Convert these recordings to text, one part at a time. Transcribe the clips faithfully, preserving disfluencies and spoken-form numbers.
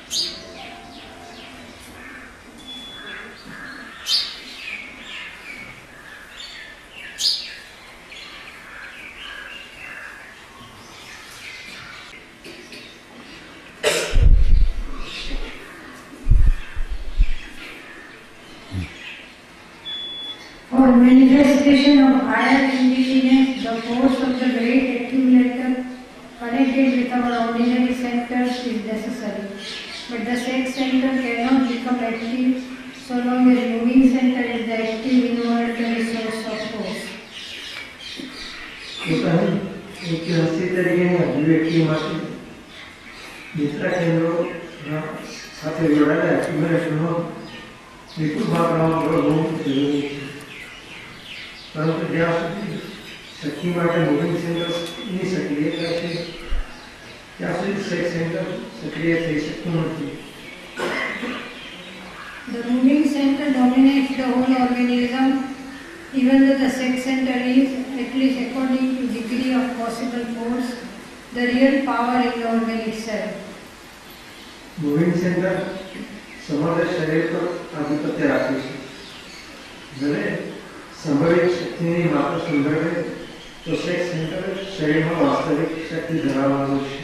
For manifestation of higher indigenous, the force of the great accumulator connected with our ordinary centers is necessary. But the sex center cannot become active so long as moving center is the active involuntary source of force. परंतु ज्या સુધી શક્તિ માટે moving centre ની સક્રિયતા છે ત્યાં સુધી sex centre સક્રિય થઈ શકતું નથી. The moving center dominates the whole organism, even though the sex center is, at least according to degree of possible force, the real power in the organ itself. Moving centre સમગ્ર શરીર પર આધિપત્ય રાખે છે. જ્યારે સંભવિત શક્તિની માત્ર સંદર્ભે તો સેક્સ સેન્ટર શરીરમાં વાસ્તવિક શક્તિ ધરાવવાનું છે.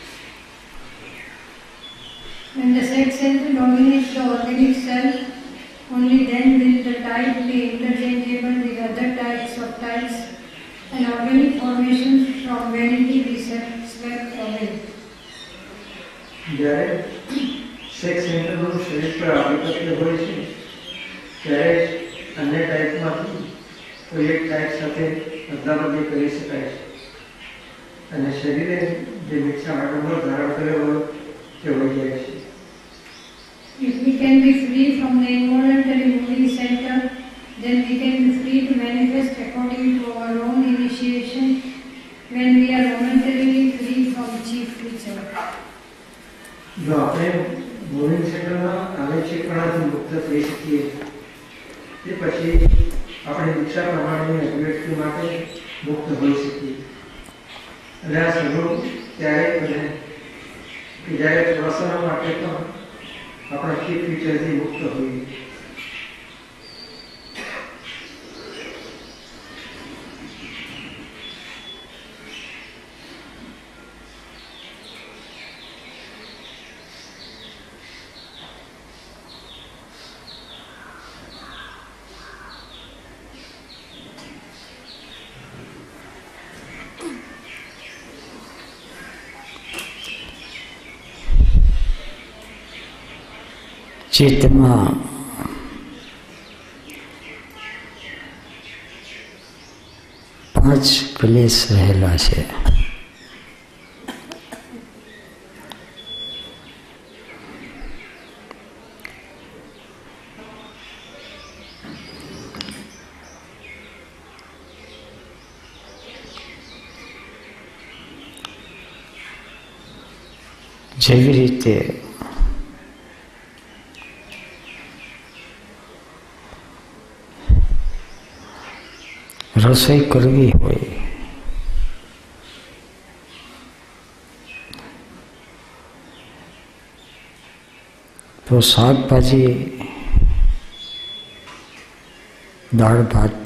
When the sex center dominates the organic self, only then will the type be interchangeable with other types of types and organic formations from vanity be swept away. જ્યારે સેક્સ સેન્ટરનું શરીર પર આધિપત્ય હોય છે ત્યારે अन्य टाइप में कोई एक टाइप साथे अदला-बदली करी शकाय छे अने शरीरे जे मिथ्या आडंबर धारण करेलो ते होई जाय छे. If we can be free from the involuntary moving center, then we can be free to manifest according to our own initiation when we are momentarily free from chief creature. जो आपने मूविंग सेंटर में आलस्यपणाથી મુક્ત થઈ શકીએ તે પછી આપણે દીક્ષા પ્રમાણેની અભિવ્યક્તિ માટે મુક્ત હોઈ શકીએ. અને આ સગુણ ત્યારે બને કે જ્યારે થોડા સમય માટે પણ આપણા ચીફ ફીચરથી મુક્ત હોઈએ. ચિત્તમાં પાંચ ક્લેશ રહેલા છે. જેવી રીતે રસોઈ કરવી હોય તો શાકભાજી, દાળ ભાત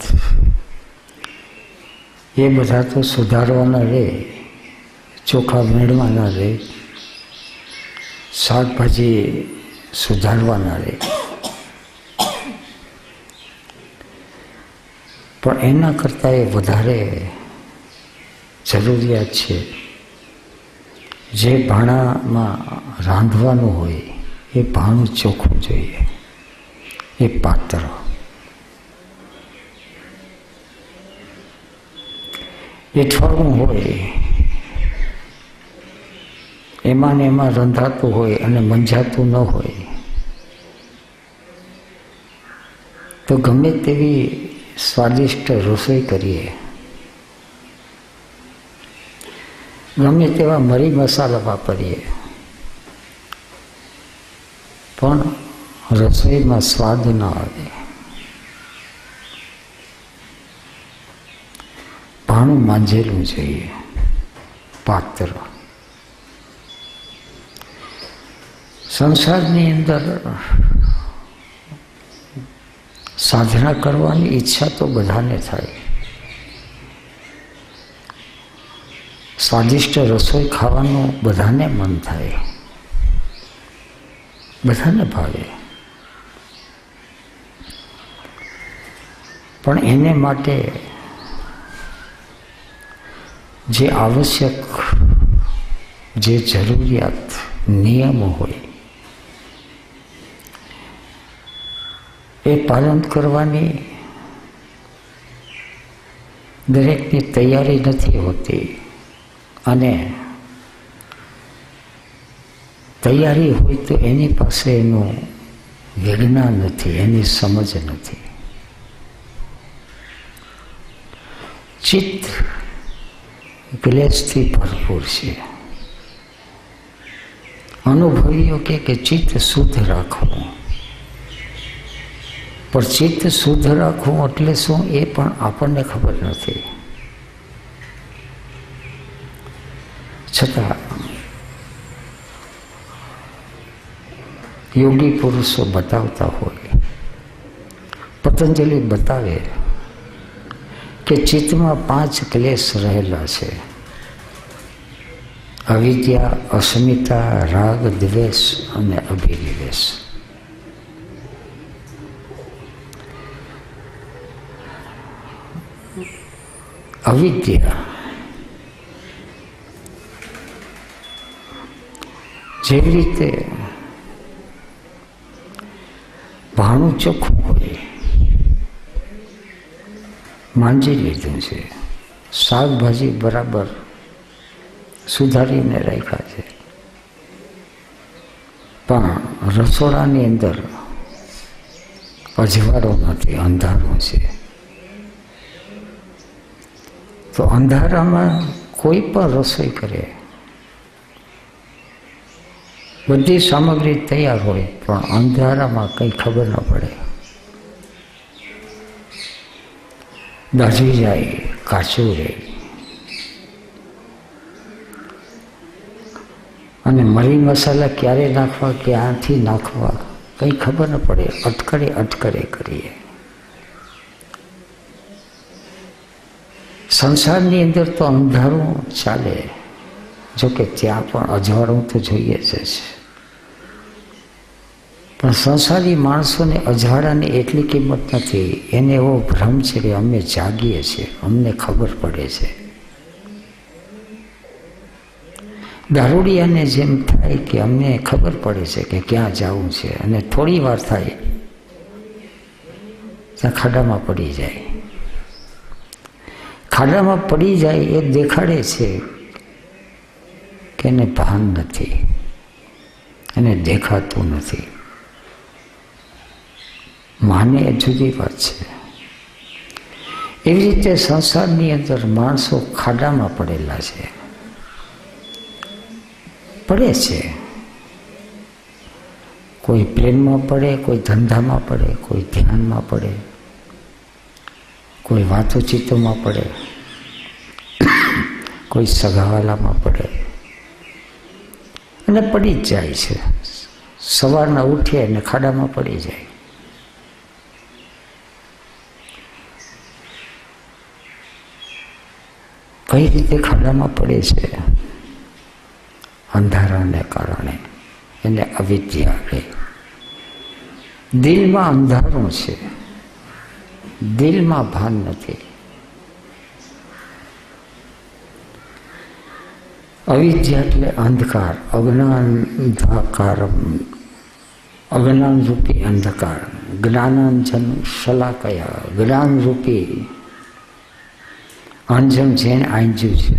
એ બધા તો સુધારવાના રહે, ચોખા મેળવાના રહે, શાકભાજી સુધારવાના રહે. પણ એના કરતાં એ વધારે જરૂરિયાત છે જે ભાણામાં રાંધવાનું હોય એ ભાણું ચોખ્ખું જોઈએ, એ પાત્ર. એઠવાડું હોય એમાં ને એમાં રંધાતું હોય અને મંજાતું ન હોય તો ગમે તેવી સ્વાદિષ્ટ રસોઈ કરીએ, ગમે તેવા મરી મસાલા વાપરીએ, પણ રસોઈમાં સ્વાદ ન આવે. ભાણું માંજેલું જોઈએ, પાત્ર. સંસારની અંદર સાધના કરવાની ઈચ્છા તો બધાને થાય, સ્વાદિષ્ટ રસોઈ ખાવાનું બધાને મન થાય, બધાને ભાવે, પણ એને માટે જે આવશ્યક, જે જરૂરિયાત નિયમો હોય એ પાલન કરવાની દરેકની તૈયારી નથી હોતી, અને તૈયારી હોય તો એની પાસે એનું વિજ્ઞાન નથી, એની સમજ નથી. ચિત્ત ક્લેશથી ભરપૂર છે. અનુભવીઓ કે કે ચિત્ત શુદ્ધ રાખવું, પણ ચિત્ત શુદ્ધ રાખવું એટલે શું એ પણ આપણને ખબર નથી. છતાં યોગી પુરુષો બતાવતા હોય, પતંજલિ બતાવે કે ચિત્તમાં પાંચ ક્લેશ રહેલા છે: અવિદ્યા, અસ્મિતા, રાગ, દ્વેષ અને અભિનિવેશ. અવિદ્યા જેવી રીતે ભાણું ચોખ્ખું હોય, માંજી લીધું છે, શાકભાજી બરાબર સુધારીને રાખ્યા છે, પણ રસોડાની અંદર અજવાળો નથી, અંધારું છે. તો અંધારામાં કોઈ પણ રસોઈ કરે, બધી સામગ્રી તૈયાર હોય, પણ અંધારામાં કંઈ ખબર ન પડે, દાઝી જાય, કાચું રહે. અને મરી મસાલા ક્યારે નાખવા, ક્યાંથી નાખવા કંઈ ખબર ન પડે, અટકળે અટકળે કરીએ. સંસારની અંદર તો અંધારું ચાલે, જોકે ત્યાં પણ અજવાળું તો જોઈએ જ છે, પણ સંસારી માણસોને અજવાળાની એટલી કિંમત નથી. એને એવો ભ્રમ છે કે અમે જાગીએ છીએ, અમને ખબર પડે છે. દારૂડિયાને જેમ થાય કે અમને ખબર પડે છે કે ક્યાં જવું છે, અને થોડી વાર થાય ત્યાં ખાડામાં પડી જાય. ખાડામાં પડી જાય એ દેખાડે છે કે એને ભાન નથી, એને દેખાતું નથી. માને એ જુદી વાત છે. એવી રીતે સંસારની અંદર માણસો ખાડામાં પડેલા છે, પડે છે. કોઈ પ્રેમમાં પડે, કોઈ ધંધામાં પડે, કોઈ ધ્યાનમાં પડે, કોઈ વાતોચીતોમાં પડે, કોઈ સગાવાલામાં પડે, અને પડી જ જાય છે. સવારના ઉઠે અને ખાડામાં પડી જાય. કઈ રીતે ખાડામાં પડે છે? અંધારાને કારણે. એને અવિદ્યા કહે. દિલમાં અંધારું છે, દિલમાં ભાન નથી. અવિદ્યા એટલે અંધકાર, અજ્ઞાન અંધકાર, અજ્ઞાન રૂપી અંધકાર. જ્ઞાનાંજન શલાકયા, જ્ઞાન રૂપી અંજન જેને આંજ્યું છે.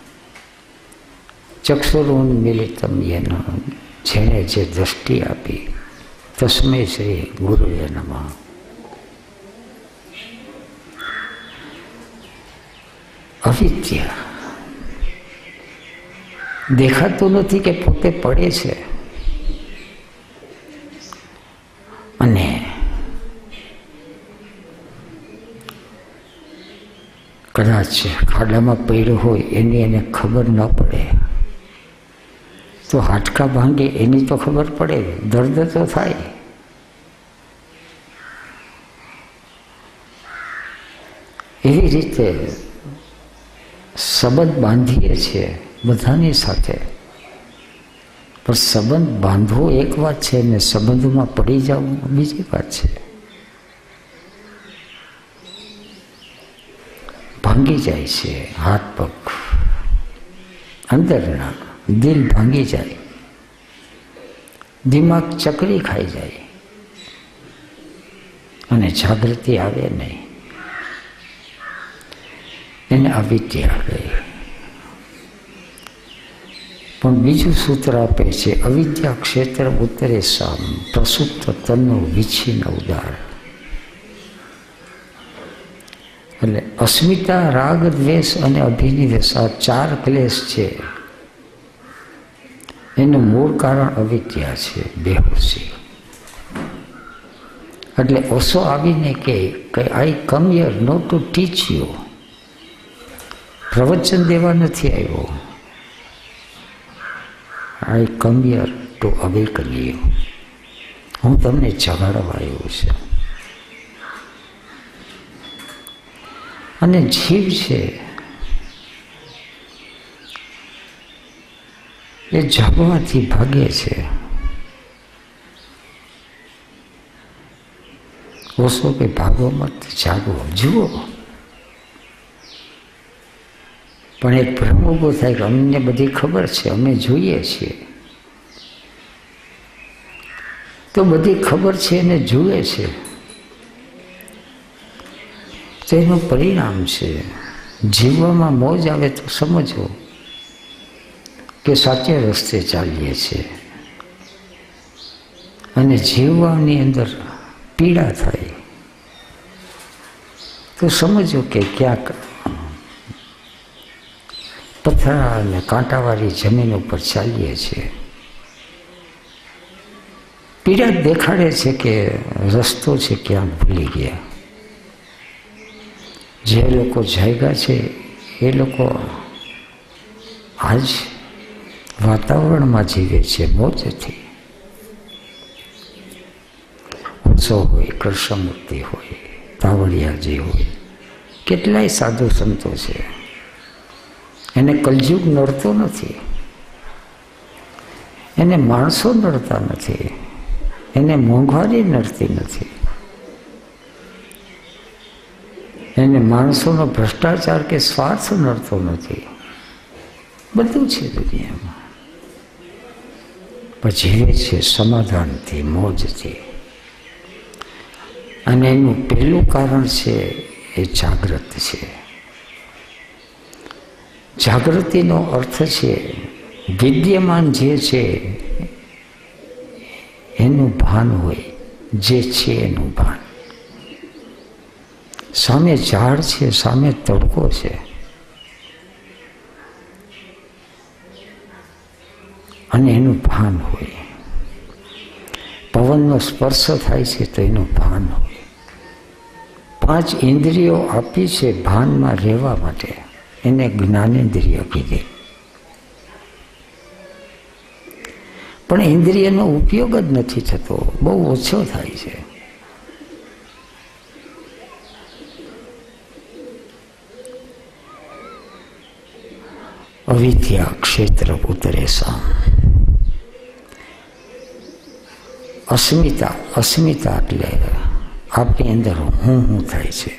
ચક્ષુરુન્મિલિતમ યેન, જેણે જે દ્રષ્ટિ આપી. તસ્મૈ શ્રી ગુરુવે નમઃ. અવિદ્યા દેખાતું નથી કે પોતે પડે છે, અને કદાચ ખાડામાં પડ્યો હોય એની એને ખબર ન પડે. તો હાડકા ભાંગે એની તો ખબર પડે, દર્દ તો થાય. એવી રીતે સંબંધ બાંધીએ છીએ બધાની સાથે, પણ સંબંધ બાંધવો એક વાત છે ને સંબંધમાં પડી જવું બીજી વાત છે. ભાંગી જાય છે હાથ પગ, અંદરના દિલ ભાંગી જાય, દિમાગ ચકરી ખાઈ જાય અને જાગૃતિ આવે નહીં. એને અવિદ્યા કહે. પણ બીજું સૂત્ર આપે છે, અવિદ્યા ક્ષેત્ર ઉત્તરે સામ પ્રસુપ્ત તન્નો વિચ્છિન્ન ઉદાર. એટલે અસ્મિતા, રાગ, દ્વેષ અને અભિનિવેશ આ ચાર ક્લેશ છે. એનું મૂળ કારણ અવિદ્યા છે, બેહોશી. એટલે ઓસો આવીને કે I come here not to teach you, પ્રવચન દેવા નથી આવ્યો. I come here to awaken you, હું તમને જગાડવા આવ્યો છું. અને જીવ છે એ જાગવાથી ભાગે છે. ઓછો કે ભાગો મત, જાગો, જુઓ. પણ એક ભ્રમ ઊભો થાય કે અમને બધી ખબર છે, અમે જોઈએ છીએ. તો બધી ખબર છે અને જુએ છે, તેનું પરિણામ છે જીવવામાં મોજ આવે તો સમજો કે સાચે રસ્તે ચાલીએ છીએ. અને જીવવાની અંદર પીડા થાય તો સમજો કે ક્યાંક પથરા અને કાંટાવાળી જમીન ઉપર ચાલીએ છીએ. પીડા દેખાડે છે કે રસ્તો છે ક્યાંક ભૂલી ગયા. જે લોકો જાગ્યા છે એ લોકો આજ વાતાવરણમાં જીવે છે મોજથી. ઉત્સવ હોય, કૃષ્ણમૂર્તિ હોય, તાવડિયાજી હોય, કેટલાય સાધુ સંતો છે. એને કલયુગ નડતો નથી, એને માણસો નડતા નથી, એને મોંઘવારી નડતી નથી, એને માણસોનો ભ્રષ્ટાચાર કે સ્વાર્થ નડતો નથી. બધું છે દુનિયામાં. પણ જીવે છે સમાધાનથી, મોજથી. અને એનું પહેલું કારણ છે એ જાગૃત છે. જાગૃતિનો અર્થ છે વિદ્યમાન જે છે એનું ભાન હોય, જે છે એનું ભાન. સામે ઝાડ છે, સામે તડકો છે, અને એનું ભાન હોય. પવનનો સ્પર્શ થાય છે તો એનું ભાન હોય. પાંચ ઇન્દ્રિયો આપી છે ભાનમાં રહેવા માટે, એને જ્ઞાનેન્દ્રિય કીધી. પણ ઇન્દ્રિયનો ઉપયોગ જ નથી થતો, બહુ ઓછો થાય છે. અવિદ્યા ક્ષેત્ર ઉતરે સામ. અસ્મિતા, અસ્મિતા એટલે આપણી અંદર હું હું થાય છે.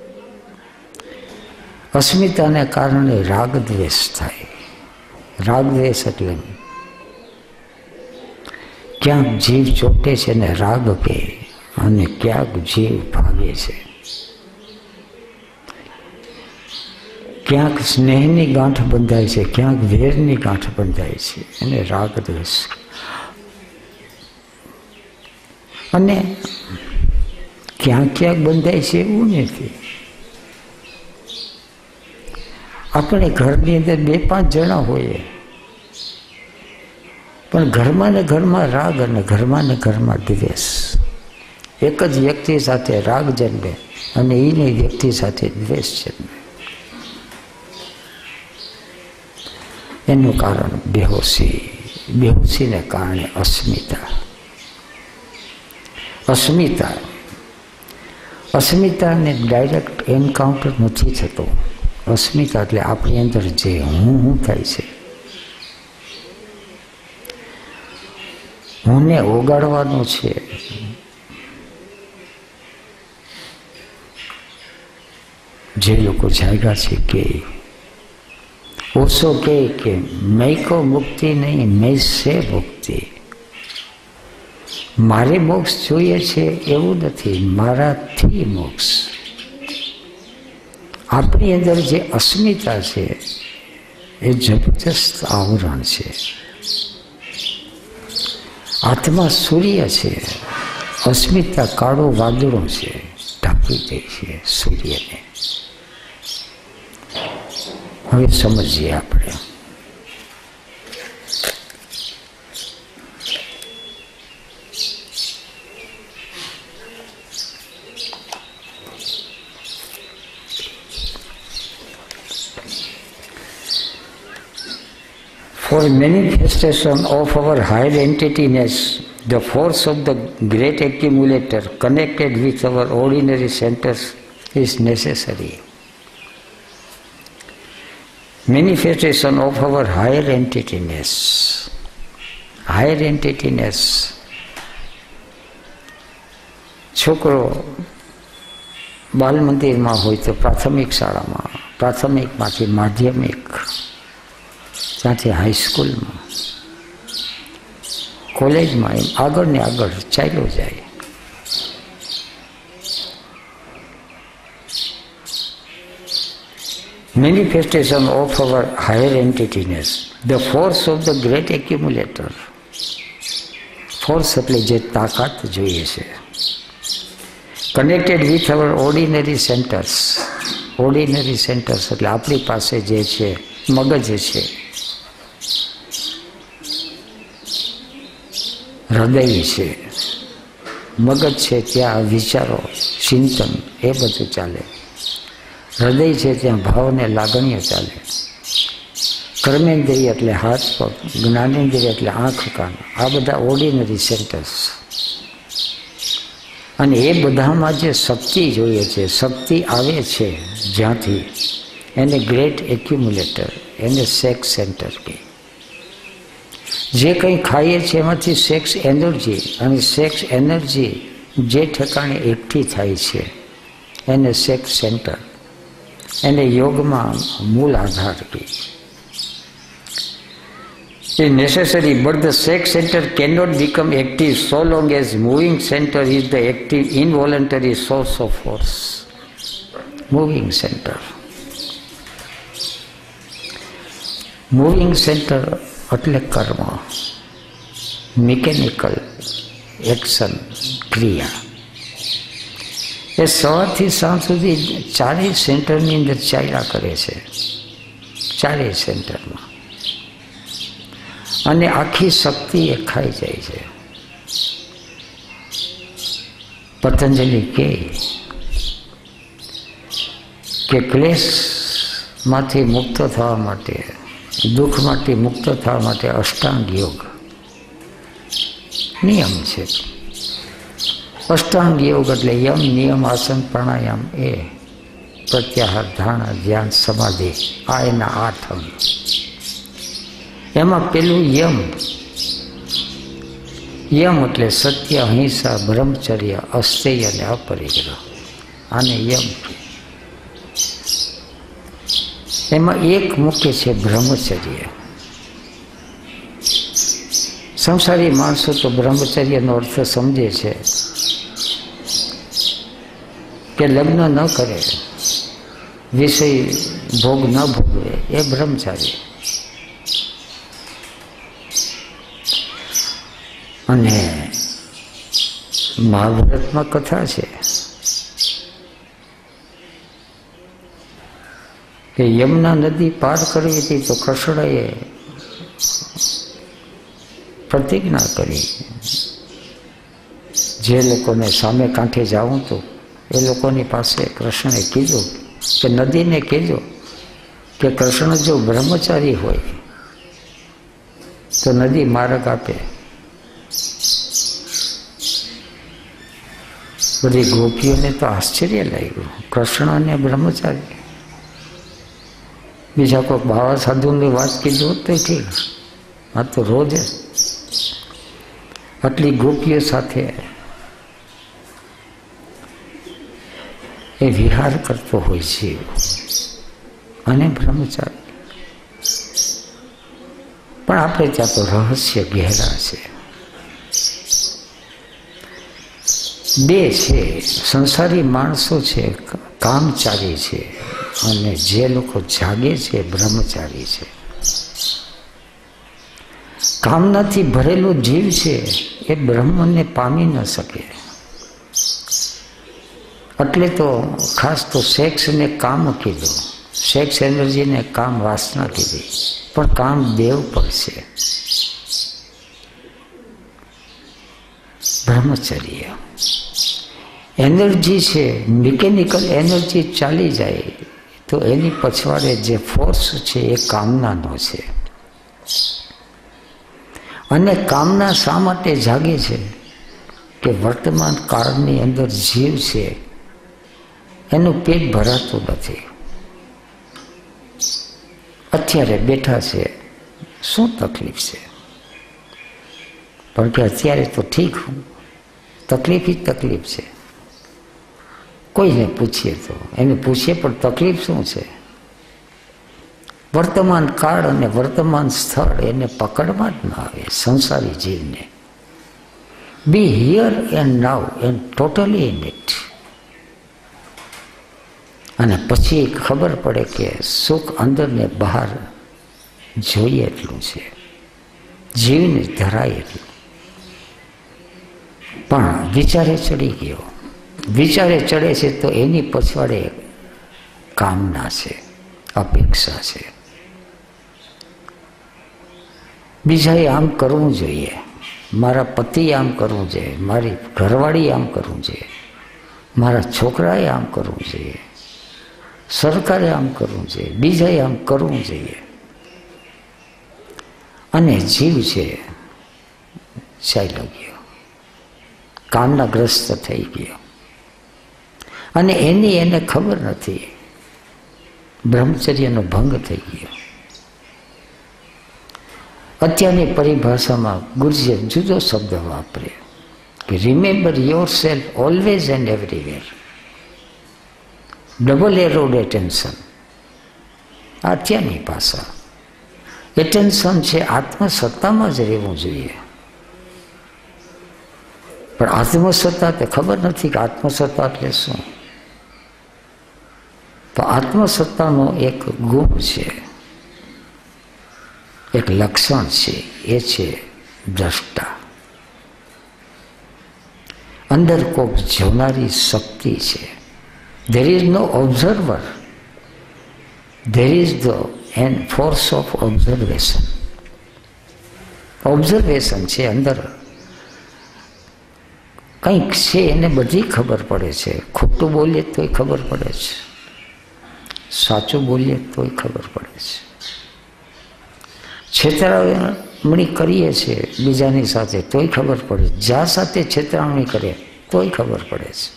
અસ્મિતાને કારણે રાગ દ્વેષ થાય. રાગ દ્વેષ એટલે ક્યાંક જીવ ચોટે છે ને રાગ કહે, અને ક્યાંક જીવ ભાગે છે. ક્યાંક સ્નેહની ગાંઠ બંધાય છે, ક્યાંક વેરની ગાંઠ બંધાય છે, એને રાગ દ્વેષ. અને ક્યાંક ક્યાંક બંધાય છે એવું નથી. આપણે ઘરની અંદર બે પાંચ જણા હોઈએ, પણ ઘરમાં ને ઘરમાં રાગ અને ઘરમાં ને ઘરમાં દ્વેષ. એક જ વ્યક્તિ સાથે રાગ જન્મે અને એની વ્યક્તિ સાથે દ્વેષ જન્મે. એનું કારણ બેહોશી, બેહોશીને કારણે અસ્મિતા. અસ્મિતા અસ્મિતાને ડાયરેક્ટ એન્કાઉન્ટર નથી થતો. અસ્મિતા એટલે આપણી અંદર જે હું હું થાય છે, હુંને ઓગાળવાનો છે. જે લોકો જાગ્યા છે કે ઓછો કે કે મેં કો મુક્તિ નહીં, મેં સે મુક્તિ. મારે મોક્ષ જોઈએ છે એવું નથી, મારાથી મોક્ષ. આપણી અંદર જે અસ્મિતા છે એ જબરજસ્ત આવરણ છે. આત્મા સૂર્ય છે, અસ્મિતા કાળો વાદળો છે, ઢાંકી દે છે સૂર્યને. હવે સમજીએ આપણે. For manifestation of our higher entityness, the force of the great accumulator connected with our ordinary centers is necessary. Manifestation of our higher entityness. Higher entityness. છોકરો બાલ મંદિરમાં હોય તો પ્રાથમિક શાળામાં, પ્રાથમિકમાંથી માધ્યમિક, ત્યાંથી હાઈસ્કૂલમાં, કોલેજમાં, એમ આગળ ને આગળ ચાલ્યો જાય. Manifestation of our higher entityness, the force of the great accumulator. Force એટલે જે તાકાત જોઈએ છે. Connected with our ordinary centers. Ordinary centers એટલે આપણી પાસે જે છે મગજ છે, હૃદય છે, મગજ છે ત્યાં વિચારો, ચિંતન એ બધું ચાલે. હૃદય છે ત્યાં ભાવ ને લાગણીઓ ચાલે. કર્મેન્દ્રિય એટલે હાથ પગ, જ્ઞાનેન્દ્રિય એટલે આંખ કાન, આ બધા ઓર્ડિનરી સેન્ટર્સ. અને એ બધામાં જે શક્તિ જોઈએ છે, શક્તિ આવે છે જ્યાંથી, એને ગ્રેટ એક્યુમ્યુલેટર, એને સેક્સ સેન્ટર કહે. જે કંઈ ખાઈએ છીએ એમાંથી સેક્સ એનર્જી, અને સેક્સ એનર્જી જે ઠેકાણે એકઠી થાય છે એને સેક્સ સેન્ટર, એને યોગમાં મૂળ આધાર કહે. is necessary, but the sex center cannot become active so long as moving center is the active involuntary source of force. Moving center. Moving center એટલે કર્મ, મિકેનિકલ એક્શન, ક્રિયા. એ સવારથી સાંજ સુધી ચારેય સેન્ટરની અંદર ચાલ્યા કરે છે, ચારેય સેન્ટરમાં. અને આખી શક્તિ એ ખાઈ જાય છે. પતંજલિ કહે કે ક્લેશમાંથી મુક્ત થવા માટે, દુઃખમાંથી મુક્ત થવા માટે અષ્ટાંગ યોગ નિયમ છે. અષ્ટાંગ યોગ એટલે યમ, નિયમ, આસન, પ્રાણાયામ, એ પ્રત્યાહાર, ધારણા, ધ્યાન, સમાધિ, આ એના આઠ અંગ. એમાં પેલું યમ. યમ એટલે સત્ય, અહિંસા, બ્રહ્મચર્ય, અસ્થેય અને અપરિગ્રહ. આને યમ. એમાં એક મુખ્ય છે બ્રહ્મચર્ય. સંસારી માણસો તો બ્રહ્મચર્યનો અર્થ સમજે છે કે લગ્ન ન કરે, વિષય ભોગ ન ભોગવે, એ બ્રહ્મચારી. અને મહાભારતમાં કથા છે કે યમુના નદી પાર કરવી હતી તો કૃષ્ણએ પ્રતિજ્ઞા કરી, જે લોકોને સામે કાંઠે જાઉં તો એ લોકોની પાસે કૃષ્ણે કીધું કે નદીને કહેજો કે કૃષ્ણ જો બ્રહ્મચારી હોય તો તો નદી માર્ગ આપે. બધી ગોપીઓને તો આશ્ચર્ય લાગ્યું, કૃષ્ણ અને બ્રહ્મચારી. બીજા કોઈ બાવા સાધુની વાત કીધું હોત તો ઠીક, આ તો રોજ આટલી ગોપીઓ સાથે એ વિહાર કરતો હોય છે અને બ્રહ્મચારી. પણ આપણે ત્યાં તો રહસ્ય ગહેરા છે. બે છે, સંસારી માણસો છે કામચારી છે, અને જે લોકો જાગે છે બ્રહ્મચારી છે. કામનાથી ભરેલો જીવ છે એ બ્રહ્મને પામી ન શકે. એટલે તો ખાસ તો સેક્સને કામ કીધું, સેક્સ એનર્જીને કામ વાસના કીધી, પણ કામ દેવ પર છે. બ્રહ્મચર્ય એનર્જી છે, મિકેનિકલ એનર્જી ચાલી જાય તો એની પછવાડે જે ફોર્સ છે એ કામનાનો છે. અને કામના શા માટે જાગે છે કે વર્તમાન કાળની અંદર જીવ છે એનું પેટ ભરાતું નથી. અત્યારે બેઠા છે, શું તકલીફ છે? પણ કે અત્યારે તો ઠીક, તકલીફ જ તકલીફ છે. કોઈને પૂછીએ તો એને પૂછીએ પણ તકલીફ શું છે? વર્તમાન કાળ અને વર્તમાન સ્થળ એને પકડમાં જ ના આવે સંસારી જીવને. Be here and now and totally in it. અને પછી ખબર પડે કે સુખ અંદર ને બહાર જોઈએ એટલું છે, જીવને ધરાય એટલું. પણ વિચારે ચડી ગયો, વિચારે ચડે છે તો એની પછવાડે કામના છે, અપેક્ષા છે. બીજાએ આમ કરવું જોઈએ, મારા પતિએ આમ કરવું જોઈએ, મારી ઘરવાળી આમ કરવું જોઈએ, મારા છોકરાએ આમ કરવું જોઈએ, સરકારે આમ કરવું જોઈએ, બીજાએ આમ કરવું જોઈએ. અને જીવ છે ચાલ્યો ગયો, કામનાગ્રસ્ત થઈ ગયો. અને એની એને ખબર નથી, બ્રહ્મચર્યનો ભંગ થઈ ગયો. અત્યારની પરિભાષામાં ગુરુજીએ જુદો શબ્દ વાપરે કે remember yourself always and everywhere. Double arrowed attention. અત્યારની ભાષા. એટેન્શન છે આત્મસત્તામાં જ રહેવું જોઈએ. પણ આત્મસત્તા તે ખબર નથી કે આત્મસત્તા એટલે શું. તો આત્મસત્તાનો એક ગુણ છે, એક લક્ષણ છે, એ છે દ્રષ્ટા. અંદર કોક જોનારી શક્તિ છે. There is no observer. There is the and force of observation. Observation છે અંદર. કંઈક છે એને બધી ખબર પડે છે. ખોટું બોલીએ તોય ખબર પડે છે, સાચું બોલીએ તોય ખબર પડે છે. છેતરામણી કરીએ છીએ બીજાની સાથે તોય ખબર પડે, જ્યાં સાથે છેતરામણી કરીએ તોય ખબર પડે છે.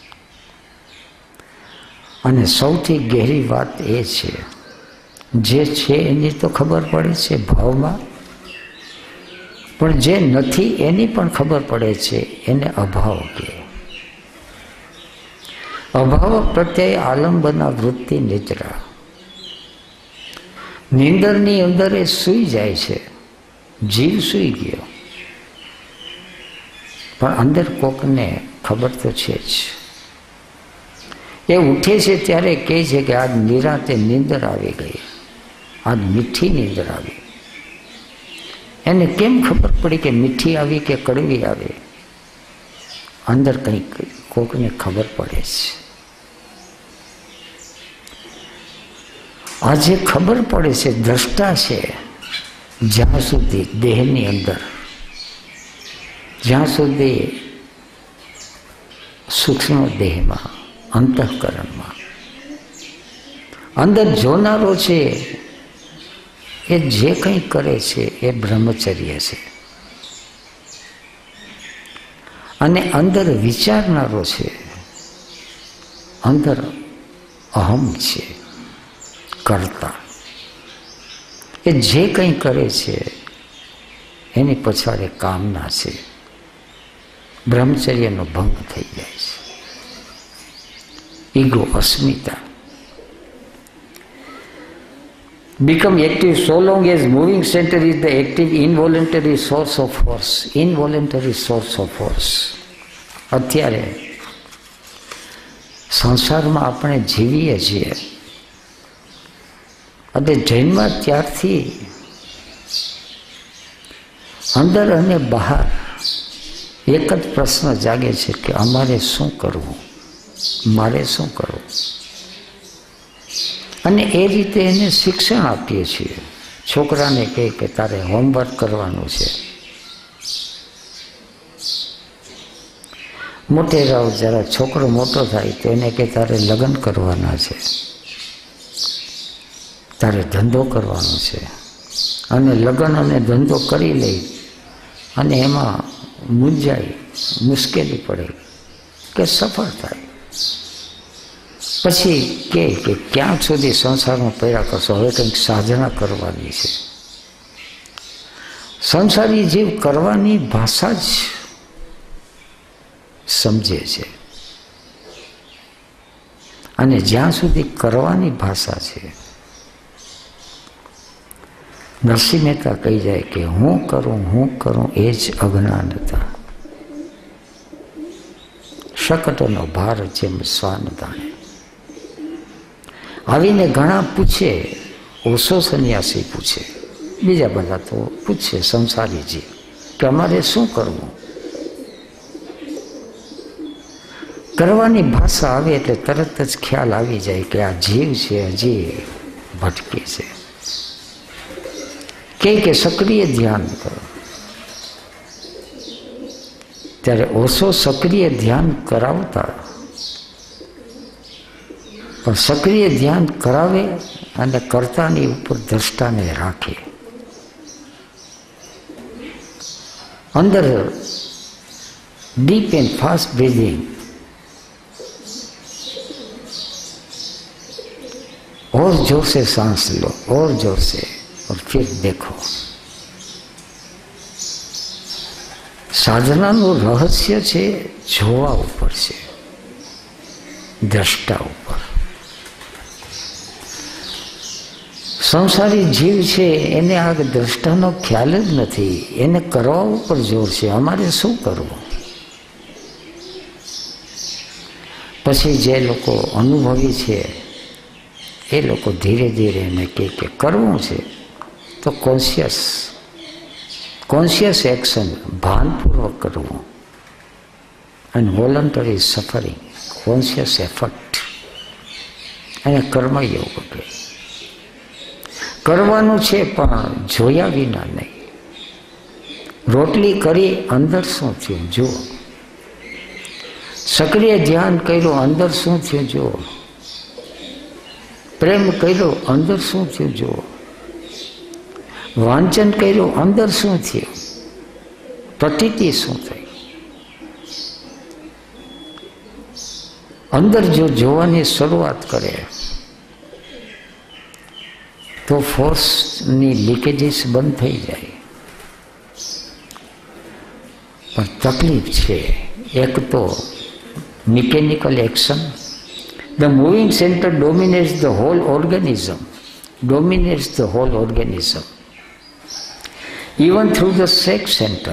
અને સૌથી ગહેરી વાત એ છે, જે છે એની તો ખબર પડે છે ભાવમાં, પણ જે નથી એની પણ ખબર પડે છે, એને અભાવ કહે. અભાવ પ્રત્યે આલંબના વૃત્તિ નિદ્રા. નીંદરની અંદર એ સૂઈ જાય છે, જીવ સૂઈ ગયો, પણ અંદર કોકને ખબર તો છે જ. એ ઉઠે છે ત્યારે કહે છે કે આજ નિરાતે નીંદર આવી ગઈ, આજ મીઠી નીંદર આવી. એને કેમ ખબર પડી કે મીઠી આવી કે કડવી આવી? અંદર કંઈક કોકને ખબર પડે છે. આજે ખબર પડે છે, દ્રષ્ટા છે જ્યાં સુધી દેહની અંદર, જ્યાં સુધી સૂક્ષ્મ દેહમાં, અંતઃકરણમાં અંદર જોનારો છે એ જે કંઈ કરે છે એ બ્રહ્મચર્ય છે. અને અંદર વિચારનારો છે, અંદર અહમ છે, કર્તા. એ જે કંઈ કરે છે એની પછાડે કામના છે. બ્રહ્મચર્યનો ભંગ થઈ જાય છે. ઈગો, અસ્મિતા. Become active so long as moving center is the active involuntary source of force. Involuntary source of force. અત્યારે સંસારમાં આપણે જીવીએ છીએ અને જન્મ્યા ત્યારથી અંદર અને બહાર એક જ પ્રશ્ન જાગે છે કે અમારે શું કરવું, મારે શું કરવું. અને એ રીતે એને શિક્ષણ આપીએ છીએ. છોકરાને કહે કે તારે હોમવર્ક કરવાનું છે. મોટેરાઓ જરા છોકરો મોટો થાય તો એને કે તારે લગ્ન કરવાના છે, તારે ધંધો કરવાનો છે. અને લગ્ન અને ધંધો કરી લે અને એમાં મૂંઝાય, મુશ્કેલી પડે કે સફળ થાય. પછી કે કે ક્યાં સુધી સંસારમાં પડ્યા કરશો, હવે કંઈક સાધના કરવાની છે. સંસારી જીવ કરવાની ભાષા જ સમજે છે. અને જ્યાં સુધી કરવાની ભાષા છે, નરસિંહ મહેતા કહી જાય કે હું કરું હું કરું એ જ અજ્ઞાનતા. શકટનો ભાર જેમ શ્વાન તાણે. આવીને ઘણા પૂછે, ઓશો સંન્યાસી પૂછે, બીજા બધા તો પૂછે સંસારી જીવ કે અમારે શું કરવું. કરવાની ભાષા આવે એટલે તરત જ ખ્યાલ આવી જાય કે આ જીવ છે હજી ભટકે છે. કે કે સક્રિય ધ્યાન કરો. ત્યારે ઓશો સક્રિય ધ્યાન કરાવતા, પણ સક્રિય ધ્યાન કરાવે અને કર્તાની ઉપર દ્રષ્ટાને રાખે. અંદર डीप एंड फास्ट ब्रीदिंग और जोर से सांस लो और जोर से और फिर देखो. સાધનાનું રહસ્ય છે જોવા ઉપર છે, દ્રષ્ટા ઉપર. સંસારી જીવ છે એને આ દ્રષ્ટાનો ખ્યાલ જ નથી, એને કરવા ઉપર જોર છે અમારે શું કરવું. પછી જે લોકો અનુભવી છે એ લોકો ધીરે ધીરે એને કહે કે કરવું છે તો કોન્શિયસ કોન્શિયસ એક્શન, ભાનપૂર્વક કરવું. અને વોલન્ટરી સફરિંગ, કોન્શિયસ એફર્ટ, અને કર્મયોગ કહે. કરવાનું છે પણ જોયા વિના નહીં. રોટલી કરી અંદર શું થયું જુઓ, સક્રિય ધ્યાન કર્યું અંદર શું થયું જુઓ, પ્રેમ કર્યો અંદર શું થયું જુઓ, વાંચન કર્યું અંદર શું થયું, પ્રતીતિ શું થઈ. અંદર જો જોવાની શરૂઆત કરે તો ફોર્સની લીકેજીસ બંધ થઈ જાય. પણ તકલીફ છે એક તો mechanical action. The moving centre dominates the whole organism, dominates the whole organism even through the sex center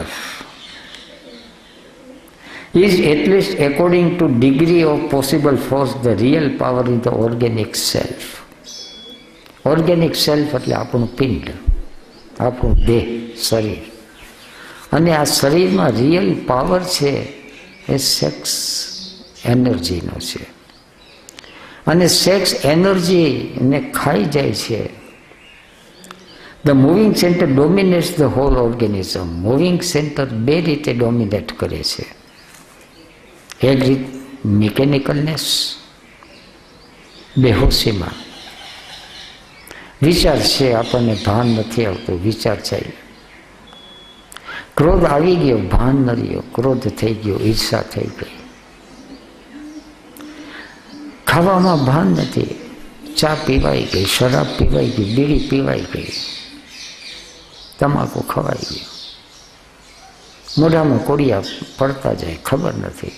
is, at least according to degree of possible force, the real power in the organic self. Organic self એટલે આપણું પિંડ, આપણું દેહ, શરીર. અને આ શરીરમાં real power છે એ sex એનર્જીનો છે. અને સેક્સ એનર્જીને ખાઈ જાય છે. The moving centre dominates the whole organism. Moving centre બે રીતે ડોમિનેટ કરે છે. એક રીત મિકેનિકલનેસ, બેહોશીમાં, વિચાર છે આપણને ભાન નથી આવતું, વિચાર ચાલ્યો. ક્રોધ આવી ગયો, ભાન ન રહ્યો, ક્રોધ થઈ ગયો, ઈર્ષા થઈ ગઈ. ખાવામાં ભાન નથી, ચા પીવાઈ ગઈ, શરાબ પીવાઈ ગઈ, બીડી પીવાઈ ગઈ, તમાકુ ખવાઈ ગયો, મોઢામાં કોડિયા પડતા જાય, ખબર નથી.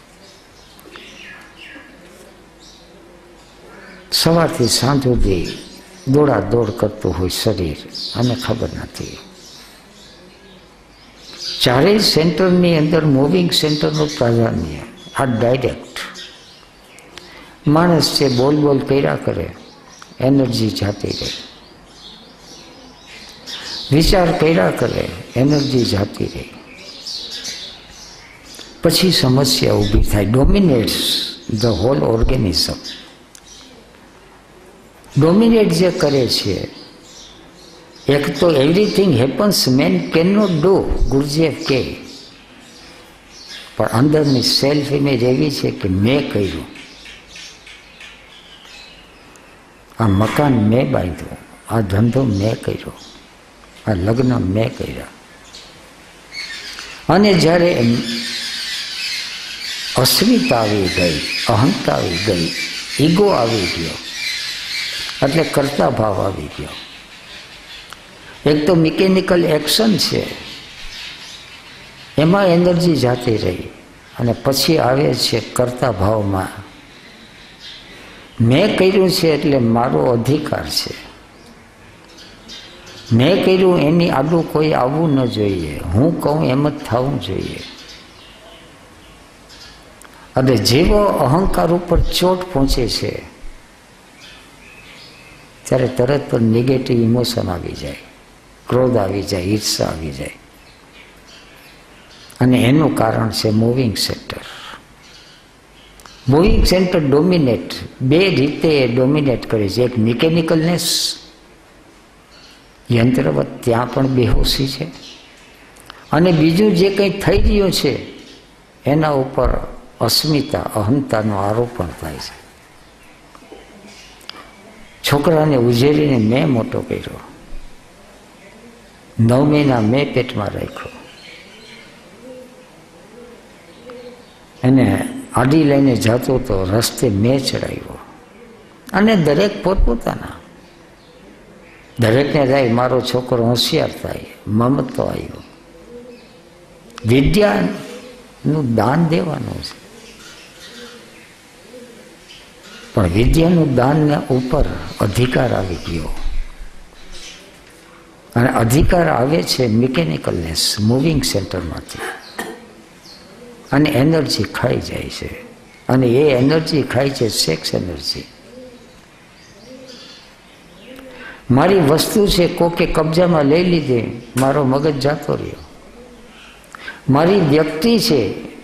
સવારથી સાંજ સુધી દોડા દોડ કરતું હોય શરીર અને ખબર નથી. ચારેય સેન્ટરની અંદર મૂવિંગ સેન્ટરનું પ્રાધાન્ય. આ ડાયરેક્ટ માણસ છે, બોલ બોલ કર્યા કરે, એનર્જી જાતી રહે. વિચાર કર્યા કરે, એનર્જી જાતી રહે. પછી સમસ્યા ઊભી થાય. Dominates the whole organism. Dominate જે કરે છે, એક તો everything happens man can not do, Gurdjieff કહે, પણ અંદરની સેલ્ફ ઇમેજ એવી છે કે મેં કર્યું, આ મકાન મેં બાંધ્યું, આ ધંધો મેં કર્યો, આ લગ્ન મેં કર્યા. અને જ્યારે અસ્મિતા આવી ગઈ, અહંતા આવી ગઈ, ઈગો આવી ગયો, એટલે કરતા ભાવ આવી ગયો. એક તો મિકેનિકલ એક્શન છે, એમાં એનર્જી જાતી રહી, અને પછી આવે છે કરતા ભાવમાં મેં કર્યું છે એટલે મારો અધિકાર છે, મેં કર્યું એની આડું કોઈ આવવું ન જોઈએ, હું કહું એમ જ થવું જોઈએ. અને જેવો અહંકાર ઉપર ચોટ પહોંચે છે ત્યારે તરત પર નેગેટિવ ઇમોશન આવી જાય, ક્રોધ આવી જાય, ઈર્ષા આવી જાય. અને એનું કારણ છે moving centre. Moving centre dominate બે રીતે ડોમિનેટ કરે છે. એક મિકેનિકલનેસ, યંત્રવત, ત્યાં પણ બેહોશી છે. અને બીજું જે કંઈ થઈ રહ્યું છે એના ઉપર અસ્મિતા, અહંતાનો આરોપણ થાય છે. છોકરાને ઉછેરીને મેં મોટો કર્યો, નવ મહિના મેં પેટમાં રાખ્યો, એને આડી લઈને જતો તો રસ્તે મેં ચડાવ્યો. અને દરેક પોતપોતાના, દરેકને થાય મારો છોકરો હોશિયાર થાય, મમતો આવ્યો. વિદ્યાનું દાન દેવાનું છે, પણ વિદ્યાનું દાનના ઉપર અધિકાર આવી ગયો. અને અધિકાર આવે છે મિકેનિકલનેસ, મૂવિંગ સેન્ટરમાંથી. અને એનર્જી ખાઈ જાય છે. અને એ એનર્જી ખાય છે સેક્સ એનર્જી. મારી વસ્તુ છે કોકે કબજામાં લઈ લીધી, મારો મગજ જાતો રહ્યો. મારી વ્યક્તિ છે,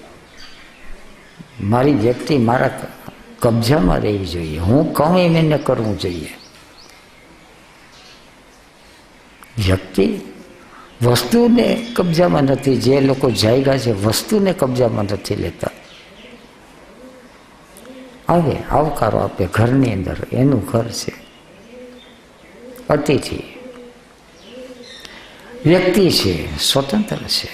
મારી વ્યક્તિ મારા કબજામાં રહેવી જોઈએ, હું કહું એમ એને કરવું જોઈએ. વ્યક્તિ વસ્તુને કબજામાં નથી. જે લોકો જાયગા છે વસ્તુને કબજામાં નથી લેતા. આવે, આવકારો આપે ઘરની અંદર, એનું ઘર છે. અતિથિ વ્યક્તિ છે, સ્વતંત્ર છે,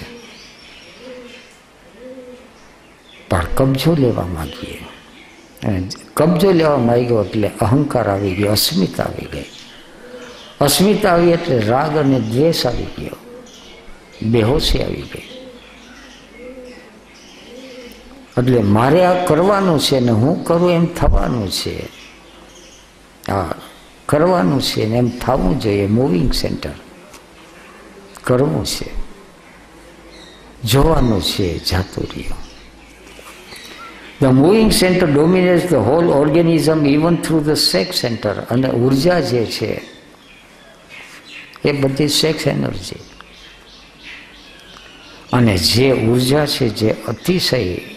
પણ કબજો લેવા માંગીએ. કબજો લેવા માંગ્યો એટલે અહંકાર આવી ગયો, અસ્મિતા આવી ગઈ. અસ્મિતા આવી એટલે રાગ અને દ્વેષ આવી ગયો, બેહોશી આવી ગઈ. એટલે મારે આ કરવાનું છે ને હું કરું એમ થવાનું છે, આ કરવાનું છે ને એમ થવું જોઈએ. મૂવિંગ સેન્ટર કરવું છે, જોવાનું છે, જાતું રહ્યું. The moving center dominates the whole organism even through the sex center. અને ઉર્જા જે છે એ બધી સેક્સ એનર્જી. અને જે ઉર્જા છે જે અતિશય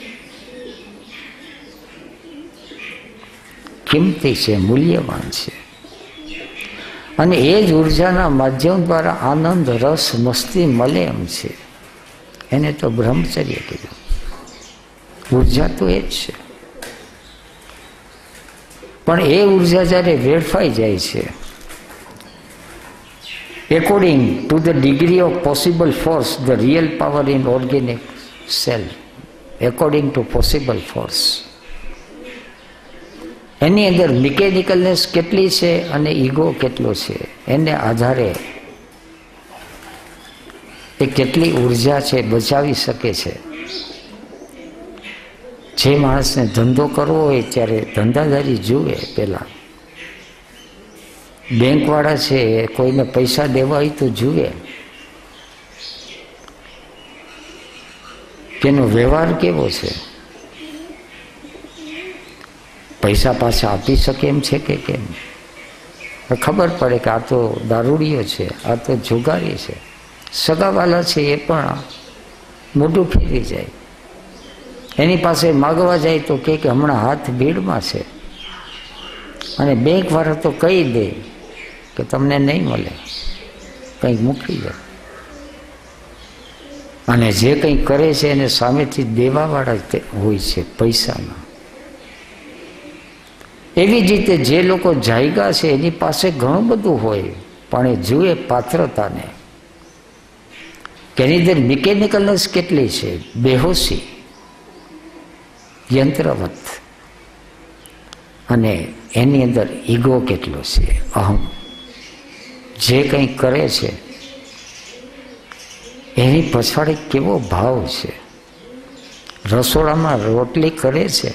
કિંમતી છે, મૂલ્યવાન છે, અને એ જ ઉર્જાના માધ્યમ દ્વારા આનંદ, રસ, મસ્તી મળે એમ છે, એને તો બ્રહ્મચર્ય કીધું. ઉર્જા તો એ જ છે. પણ એ ઉર્જા જ્યારે વેડફાઈ જાય છે according to the degree of possible force, the real power in organic cell, according to possible force. એની અંદર મિકેનિકલનેસ કેટલી છે અને ઈગો કેટલો છે એને આધારે એ કેટલી ઉર્જા છે બચાવી શકે છે. જે માણસને ધંધો કરવો હોય ત્યારે ધંધાદારી જુએ પહેલા, બેંકવાળા છે કોઈને પૈસા દેવા હોય તો જુએ કે એનો વ્યવહાર કેવો છે, પૈસા પાછા આપી શકે એમ છે કે કેમ. ખબર પડે કે આ તો દારૂડિયો છે, આ તો જુગારી છે. સગાવાલા છે એ પણ મોઢું ફેરવી જાય, એની પાસે માગવા જાય તો કે હમણાં હાથ ભીડમાં છે, અને બેંક વાળા તો કહી દે કે તમને નહીં મળે, કંઈક મૂકી જાય. અને જે કંઈ કરે છે એને સામેથી દેવાવાળા હોય છે પૈસાના. એવી જ રીતે જે લોકો જાયગા છે એની પાસે ઘણું બધું હોય, પણ એ જુએ પાત્રતાને કે એની અંદર મિકેનિકલનેસ કેટલી છે, બેહોશી, યંત્રવત, અને એની અંદર ઈગો કેટલો છે, અહમ. જે કંઈ કરે છે એની પછાડે કેવો ભાવ છે. રસોડામાં રોટલી કરે છે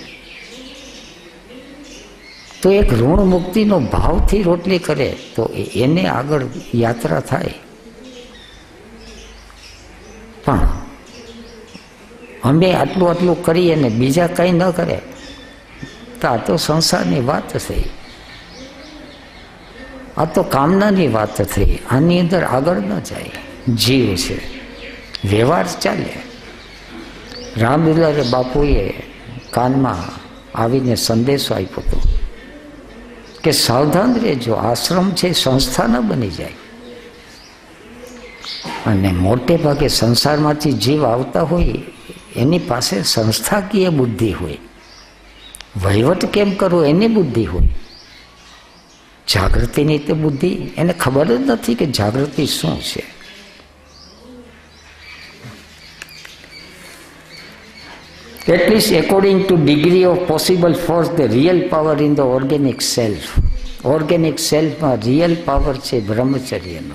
તો એક ઋણ મુક્તિનો ભાવથી રોટલી કરે તો એને આગળ યાત્રા થાય. પણ અમે આટલું આટલું કરીએ ને બીજા કંઈ ન કરે તો આ તો સંસારની વાત થઈ, આ તો કામનાની વાત થઈ. આની અંદર આગળ ન જાય. જીવ છે, વ્યવહાર ચાલે. રામદુલારે બાપુએ કાનમાં આવીને સંદેશો આપ્યો હતો કે સાવધાન રહેજો, આશ્રમ છે સંસ્થા ન બની જાય. અને મોટે ભાગે સંસારમાંથી જીવ આવતા હોય એની પાસે સંસ્થાકીય બુદ્ધિ હોય, વહીવટ કેમ કરવો એની બુદ્ધિ હોય. જાગૃતિની તે બુદ્ધિ એને ખબર જ નથી કે જાગૃતિ શું છે. At least according to degree of possible force, the real power in the organic self. Organic self માં real power છે બ્રહ્મચર્યનો.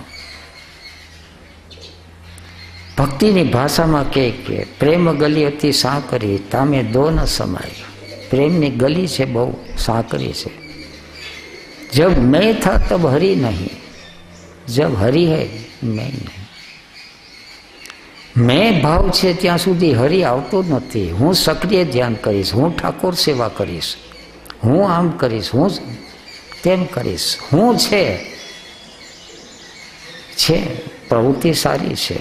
ભક્તિની ભાષામાં કહે કે પ્રેમ ગલી હતી સાંકરી, તામે દો ન સમાય. પ્રેમની ગલી છે બહુ સાંકરી છે. જબ મેં થા તબ હરી નહીં, જબ હરી હૈ મેં નહીં. મેં ભાવ છે ત્યાં સુધી હરિ આવતો નથી. હું સક્રિય ધ્યાન કરીશ, હું ઠાકોર સેવા કરીશ, હું આમ કરીશ, હું તેમ કરીશ. હું છે છે પ્રવૃત્તિ સારી છે,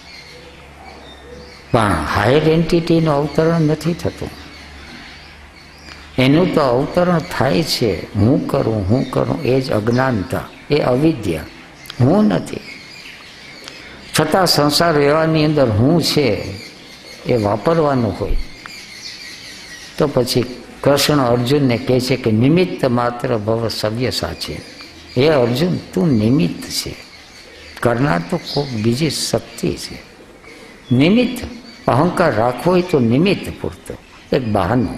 પણ હાયર એન્ટિટીનું અવતરણ નથી થતું. એનું તો અવતરણ થાય છે. હું કરું હું કરું એ જ અજ્ઞાનતા, એ અવિદ્યા. હું નથી. છતાં સંસાર વ્યવહારની અંદર હું છે એ વાપરવાનું હોય તો પછી કૃષ્ણ અર્જુનને કહે છે કે નિમિત્ત માત્ર ભવ સવ્ય સાચે. હે અર્જુન, તું નિમિત્ત છે, કરનાર તો ખૂબ બીજી શક્તિ છે. નિમિત્ત અહંકાર રાખવો હોય તો નિમિત્ત પૂરતો, એક બહાનું.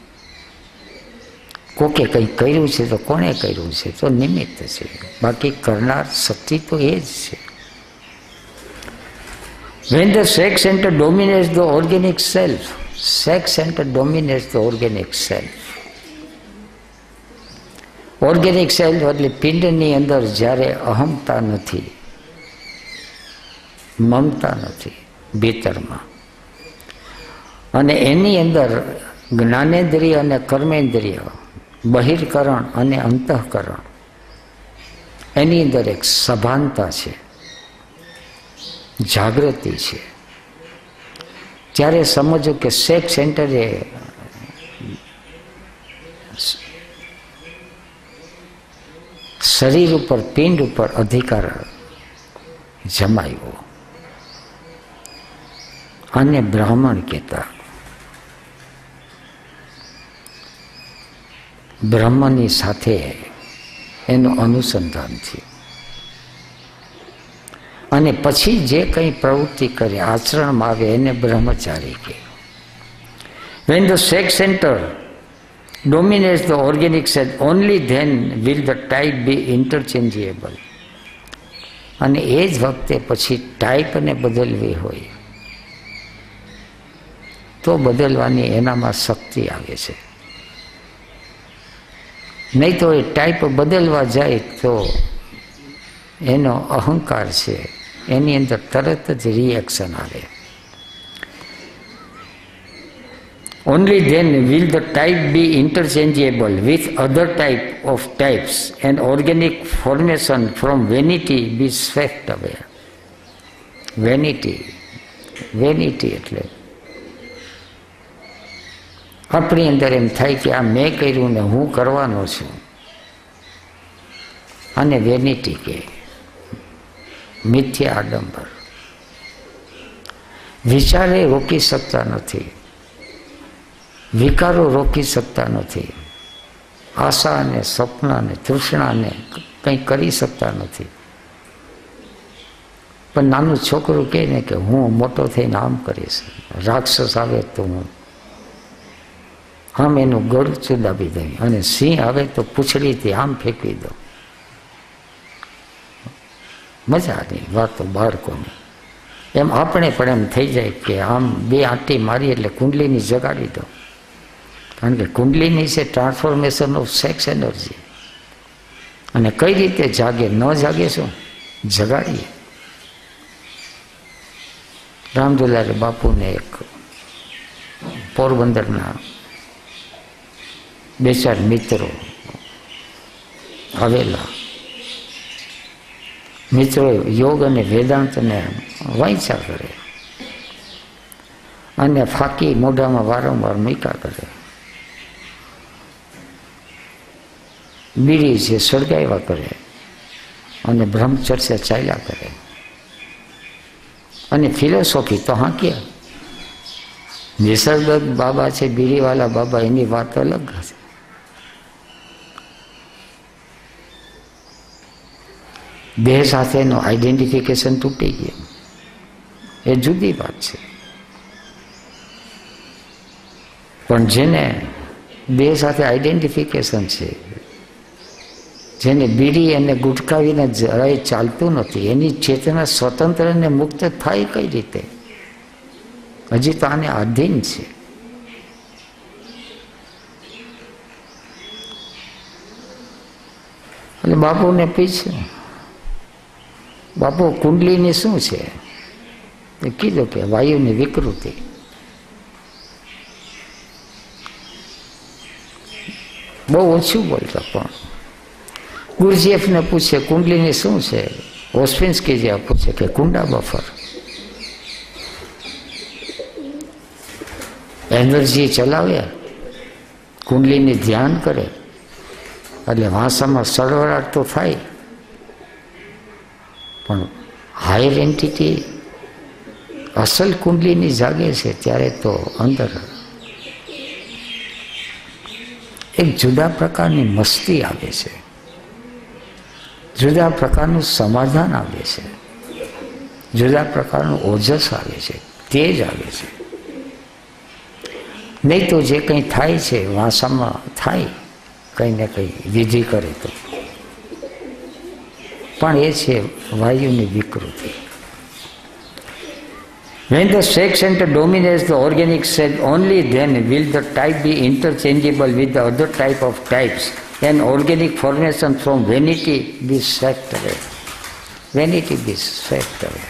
કોકે કંઈ કર્યું છે તો કોણે કર્યું છે તો નિમિત્ત છે, બાકી કરનાર શક્તિ તો એ જ છે. When the sex center dominates the organic self, sex center dominates the organic self. Organic self એટલે પિંડની અંદર જ્યારે અહમતા નથી, મમતા નથી ભીતરમાં, અને એની અંદર જ્ઞાનેન્દ્રિય અને કર્મેન્દ્રિય, બહિર્કરણ અને અંતઃકરણ, એની અંદર એક સભાનતા છે, જાગૃતિ છે. ત્યારે સમજો કે સેક્સ સેન્ટરે શરીર ઉપર, પિંડ ઉપર અધિકાર જમાવ્યો. અને બ્રાહ્મણ કહેતા બ્રહ્મની સાથે એનું અનુસંધાન થયું. અને પછી જે કંઈ પ્રવૃત્તિ કરે આચરણમાં આવે એને બ્રહ્મચારી કહે. When the sex center dominates the organic cell, only then will the type be interchangeable. અને એ જ વખતે પછી ટાઈપને બદલવી હોય તો બદલવાની એનામાં શક્તિ આવે છે. નહીં તો એ ટાઈપ બદલવા જાય તો એનો અહંકાર છે એની અંદર તરત જ રિએક્શન આવે. Only then will the type be interchangeable with other type of types and organic formation from vanity be swept away. Vanity, vanity એટલે આપણી અંદર એમ થાય કે આ મેં કર્યું ને હું કરવાનો છું, અને વેનિટી કે મિથ્યા આડંબર. વિચારે રોકી શકતા નથી, વિકારો રોકી શકતા નથી, આશા અને સપના અને તૃષ્ણાને કંઈ કરી શકતા નથી. પણ નાનું છોકરું કહે ને કે હું મોટો થઈને આમ કરીશ, રાક્ષસ આવે તો હું આમ એનું ગળું ચુદાવી દઉં, અને સિંહ આવે તો પૂંછડીથી આમ ફેંકી દઉં. મજા નહીં વાતો બાળકોની. એમ આપણે પણ એમ થઈ જાય કે આમ બે આંટી મારી એટલે કુંડલીની જગાડી દો. કારણ કે કુંડલીની છે ટ્રાન્સફોર્મેશન ઓફ સેક્સ એનર્જી. અને કઈ રીતે જાગે? ન જાગે શું? જગાડીએ. રામદુલારી બાપુને એક પોરબંદરના બે ચાર મિત્રો આવેલા. મિત્રો યોગ અને વેદાંતને વાંચ્યા કરે અને ફાકી મોઢામાં વારંવાર મૂક્યા કરે. બીડી છે સળગાવ્યા કરે અને બ્રહ્મચર્યા ચાલ્યા કરે. અને ફિલોસોફી તો હા ક્યાં નિસર્ગદત્ત બાબા છે, બીડીવાલા બાબા, એની વાત અલગ છે. દેહ સાથેનું આઈડેન્ટિફિકેશન તૂટી ગયું, એ જુદી વાત છે. પણ જેને દેહ સાથે આઈડેન્ટિફિકેશન છે, જેને બીડી અને ગુટકાવીને જરાય ચાલતું નથી, એની ચેતના સ્વતંત્ર અને મુક્ત થાય કઈ રીતે? હજી તો આને આધીન છે. એટલે બાપુને પૂછ્યું, બાપુ કુંડલીની શું છે? કીધું કે વાયુની વિકૃતિ. બહુ ઓછું બોલતા. પણ ગુરજીએફને પૂછે કુંડલીની શું છે? ઓસ્પિન્સ્કી જે પૂછે કે કુંડા બફર. એનર્જી ચલાવ્યા, કુંડલીની ધ્યાન કરે એટલે વાંસામાં સળવળાટ તો થાય, પણ હાયર એન્ટિટી અસલ કુંડલીની જાગે છે ત્યારે તો અંદર એક જુદા પ્રકારની મસ્તી આવે છે, જુદા પ્રકારનું સમાધાન આવે છે, જુદા પ્રકારનું ઓજસ આવે છે, તેજ આવે છે. નહીં તો જે કંઈ થાય છે વાંસામાં થાય, કંઈ ને કંઈ વિધિ કરે તો, પણ એ છે વાયુની વિકૃતિ. When the sex center dominates the organic cell, only then will the type be interchangeable with the other type of types and organic formation from vanity be swept away. Vanity be swept away.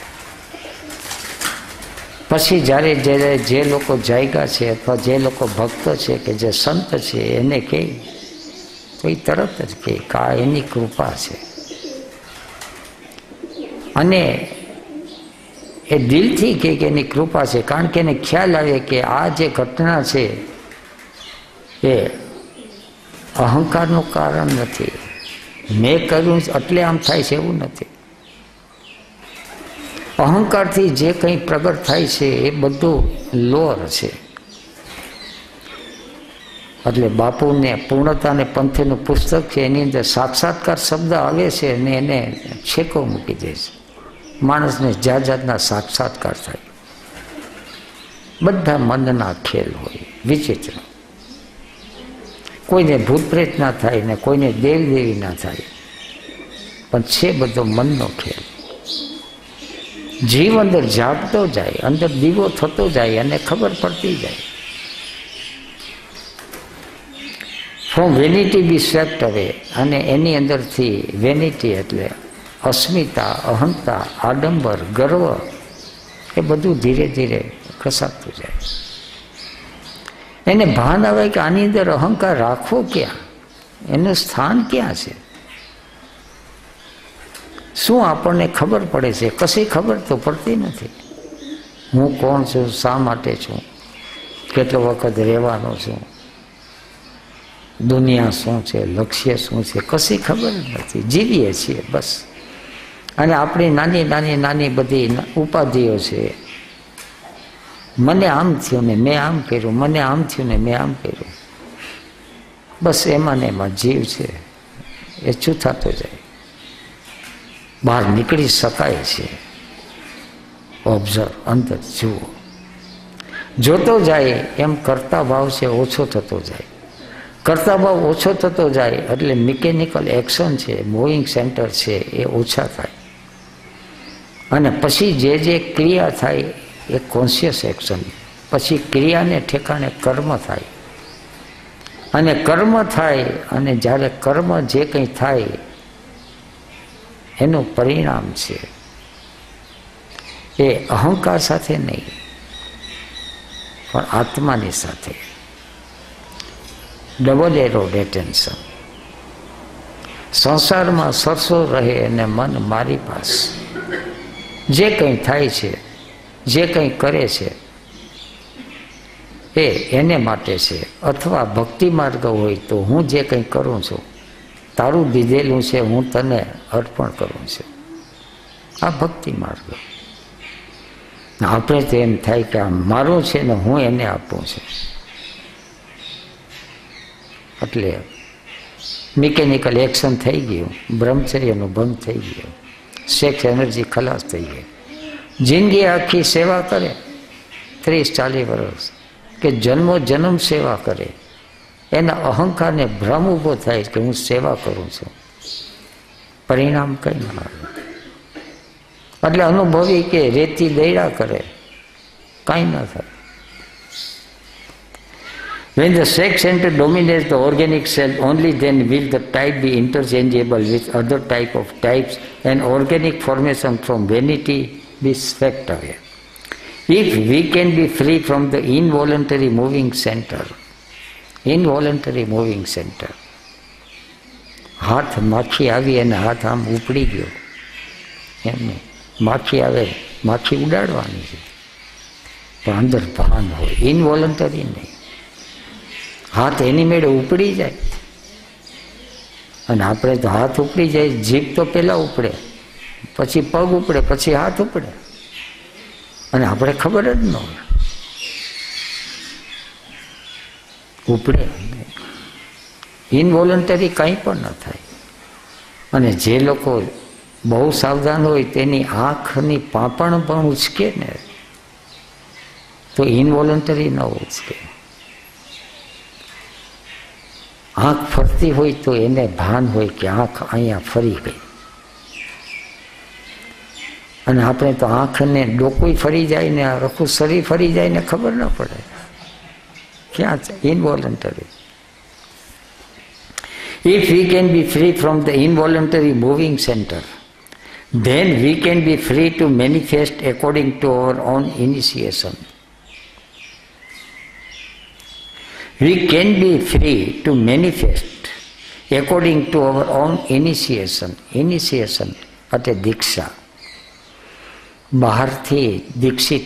પછી જ્યારે જ્યારે જે લોકો જાયગા છે અથવા જે લોકો ભક્ત છે કે જે સંત છે એને કહે તો એ તરત જ કહે કે આ એની કૃપા છે. અને એ દિલથી કહે કે એની કૃપા છે, કારણ કે એને ખ્યાલ આવે કે આ જે ઘટના છે એ અહંકારનું કારણ નથી, મેં કર્યું એટલે આમ થાય છે એવું નથી. અહંકારથી જે કંઈ પ્રગટ થાય છે એ બધું લોર છે. એટલે બાપુને પૂર્ણતા અને પંથેનું પુસ્તક છે, એની અંદર સાક્ષાત્કાર શબ્દ આવે છે અને એને છેકો મૂકી દે છે. માણસને જાત જાતના સાક્ષાત્કાર થાય. બધા મનના ખેલ હોય, વિચિત્ર. કોઈને ભૂત પ્રેત ના થાય ને કોઈને દેવ દેવી ના થાય, પણ છે બધો મનનો ખેલ. જીવ અંદર જાગતો જાય, અંદર દીવો થતો જાય અને ખબર પડતી જાય. ફ્રોમ વેનિટી બી સ્વેપ્ટ અવે, અને એની અંદરથી વેનિટી એટલે અસ્મિતા, અહંતા, આડંબર, ગર્વ, એ બધું ધીરે ધીરે ખસાતું જાય. એને ભાન આવે કે આની અંદર અહંકાર રાખવો ક્યાં, એનું સ્થાન ક્યાં છે. શું આપણને ખબર પડે છે? કશી ખબર તો પડતી નથી. હું કોણ છું, શા માટે છું, કેટલો વખત રહેવાનો છું, દુનિયા શું છે, લક્ષ્ય શું છે, કશી ખબર જ નથી. જીવીએ છીએ બસ. અને આપણી નાની નાની નાની બધી ઉપાધિઓ છે. મને આમ થયું ને મેં આમ કર્યું, મને આમ થયું ને મેં આમ કર્યું. બસ એમાં ને એમાં જીવ છે એ છૂથાતો જાય. બહાર નીકળી શકાય છે. ઓબ્ઝર્વ, અંદર જુઓ. જોતો જાય એમ કરતા ભાવ છે ઓછો થતો જાય. કરતા ભાવ ઓછો થતો જાય એટલે મિકેનિકલ એક્શન છે, મૂવિંગ સેન્ટર છે, એ ઓછા થાય. અને પછી જે જે ક્રિયા થાય એ કોન્શિયસ એક્શન. પછી ક્રિયાને ઠેકાણે કર્મ થાય. અને કર્મ થાય અને જ્યારે કર્મ જે કંઈ થાય એનું પરિણામ છે એ અહંકાર સાથે નહીં, પણ આત્માની સાથે. Double arrowed attention. સંસારમાં સરસો રહે અને મન મારી પાસ. જે કંઈ થાય છે, જે કંઈ કરે છે એ એને માટે છે. અથવા ભક્તિ માર્ગ હોય તો હું જે કંઈ કરું છું, તારું દીધેલું છે, હું તને અર્પણ કરું છું. આ ભક્તિ માર્ગ. આપણે તો એમ થાય કે આ મારું છે ને હું એને આપું છું. એટલે મિકેનિકલ એક્શન થઈ ગયું, બ્રહ્મચર્યનો ભંગ થઈ ગયો, સેક્સ એનર્જી ખલાસ થઈ ગઈ. જિંદગી આખી સેવા કરે, ત્રીસ ચાલીસ વર્ષ કે જન્મો જન્મ સેવા કરે, એના અહંકારને ભ્રમ ઊભો થાય કે હું સેવા કરું છું. પરિણામ કંઈ ના આવે. એટલે અનુભવી કે રેતી દૈડા કરે, કાંઈ ના થાય. When the sex center dominates the organic cell, only then will the type be interchangeable with other type of types and organic formation from vanity be swept away. If we can be free from the involuntary moving center, involuntary moving center, હાથ માખી આવી અને હાથ આમ ઉપડી ગયો, એમ નહીં. માખી આવે, માખી ઉડાડવાની છે, પણ અંદર ભાન હોય, ઇનવોલન્ટરી નહીં. હાથ એની મેળે ઉપડી જાય. અને આપણે તો હાથ ઉપડી જાય, જીભ તો પહેલા ઉપડે, પછી પગ ઉપડે, પછી હાથ ઉપડે, અને આપણે ખબર જ ન હોય. ઉપડે ઇનવોલન્ટરી કંઈ પણ ન થાય. અને જે લોકો બહુ સાવધાન હોય તેની આંખની પાંપણ પણ ઉચકે ને તો ઇનવોલન્ટરી ન ઉચકે. આંખ ફરતી હોય તો એને ભાન હોય કે આંખ અહીંયા ફરી ગઈ. અને આપણે તો આંખને ડોકું ફરી જાય ને આખું શરીર ફરી જાય ને ખબર ન પડે. ક્યાં છે? ઇનવોલન્ટરી. If we can be free from the involuntary moving center, then we can be free to manifest according to our own initiation. We can be free to manifest according to our own initiation. Initiation એટલે દીક્ષા. બહારથી દીક્ષિત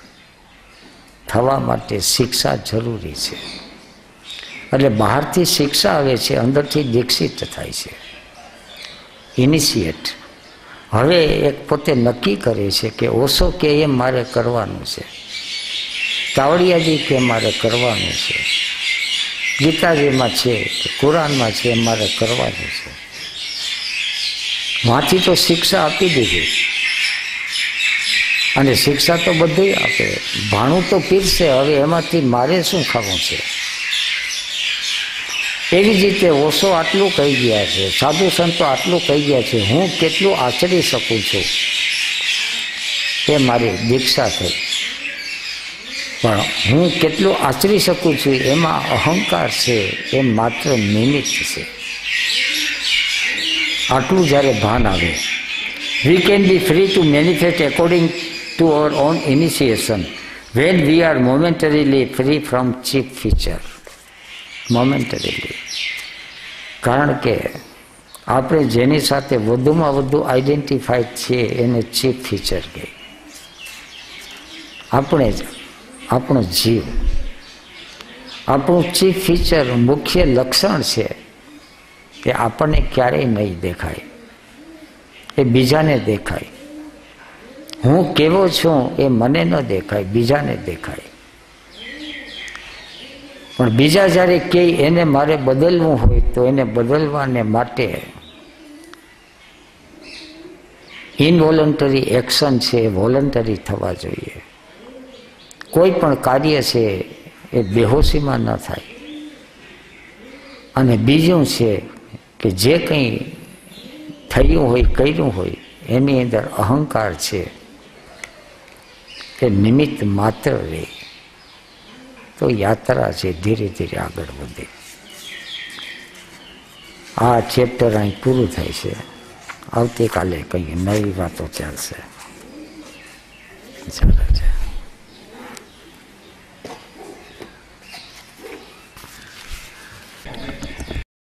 થવા માટે શિક્ષા જરૂરી છે. એટલે બહારથી શિક્ષા આવે છે, અંદરથી દીક્ષિત થાય છે, ઇનિશિએટ. હવે એક પોતે નક્કી કરે છે કે ઓશો કે એમ મારે કરવાનું છે, તાવડિયાજી કે મારે કરવાનું છે, ગીતાજીમાં છે, કુરાનમાં છે, એમ મારે કરવાનું છે. વાંચી તો શિક્ષા આપી દીધી, અને શિક્ષા તો બધું આપે, ભાણું તો પીરશે, હવે એમાંથી મારે શું ખાવું છે. એવી જ રીતે ઓશો આટલું કહી ગયા છે, સાધુ સંતો આટલું કહી ગયા છે, હું કેટલું આચરી શકું છું એ મારી દીક્ષા થઈ. પણ હું કેટલું આચરી શકું છું એમાં અહંકાર છે એ માત્ર નિમિત્ત છે. આટલું જ્યારે ભાન આવે, we can be free to manifest according to our own initiation when we are momentarily free from chief feature. Momentarily, કારણ કે આપણે જેની સાથે વધુમાં વધુ આઈડેન્ટિફાઈડ છીએ એને ચીપ ફીચર કહે. આપણે જ આપણો જીવ, આપણું ચીફ ફીચર, મુખ્ય લક્ષણ છે કે આપણને ક્યારેય નહીં દેખાય, એ બીજાને દેખાય. હું કેવો છું એ મને ન દેખાય, બીજાને દેખાય. પણ બીજા જ્યારે કહે એને મારે બદલવું હોય તો એને બદલવાને માટે ઇનવોલન્ટરી એક્શન છે એ વોલન્ટરી થવા જોઈએ. કોઈ પણ કાર્ય છે એ બેહોશીમાં ન થાય. અને બીજું છે કે જે કંઈ થયું હોય, કર્યું હોય, એની અંદર અહંકાર છે કે નિમિત્ત માત્ર રહે તો યાત્રા છે ધીરે ધીરે આગળ વધે. આ ચેપ્ટર અહીં પૂરું થાય છે. આવતીકાલે કંઈ નવી વાતો ચાલશે. ચાલે છે.